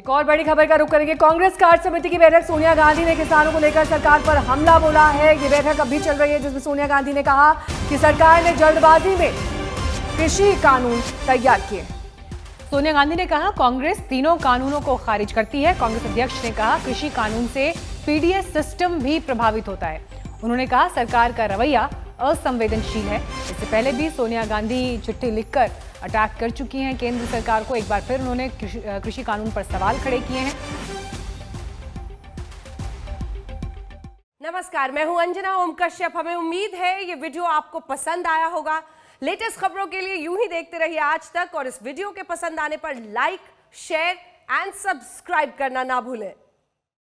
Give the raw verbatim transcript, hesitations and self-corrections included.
एक और बड़ी खबर का रुख करेंगे। कांग्रेस कार्य समिति की बैठक, सोनिया गांधी ने किसानों को लेकर सरकार पर हमला बोला है। ये बैठक अभी चल रही है, जिसमें सोनिया गांधी ने कहा कि सरकार ने जल्दबाजी में कृषि कानून तैयार किए। सोनिया गांधी ने कहा कांग्रेस तीनों कानूनों को खारिज करती है। कांग्रेस अध्यक्ष ने कहा कृषि कानून से पीडीएस सिस्टम भी प्रभावित होता है। उन्होंने कहा सरकार का रवैया असंवेदनशील है। इससे पहले भी सोनिया गांधी चिट्ठी लिखकर अटैक कर चुकी हैं केंद्र सरकार को। एक बार फिर उन्होंने कृषि कानून पर सवाल खड़े किए हैं। नमस्कार, मैं हूं अंजना ओम कश्यप। हमें उम्मीद है ये वीडियो आपको पसंद आया होगा। लेटेस्ट खबरों के लिए यूं ही देखते रहिए आज तक, और इस वीडियो के पसंद आने पर लाइक, शेयर एंड सब्सक्राइब करना ना भूलें।